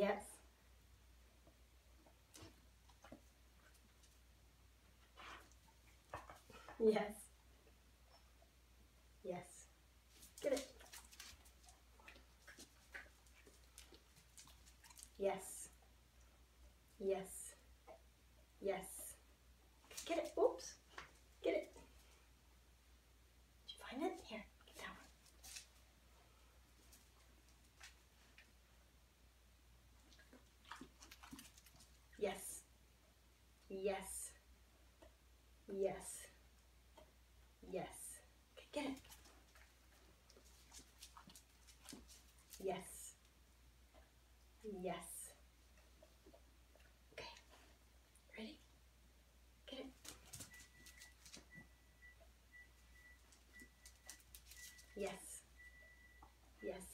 Yes. Yes. Yes. Get it. Yes. Yes. Yes. Get it. Oops. Get it. Did you find it? Here, get that one. Yes. Yes. Yes. Yes. Okay, get it. Yes. Yes. Okay. Ready? Get it. Yes. Yes.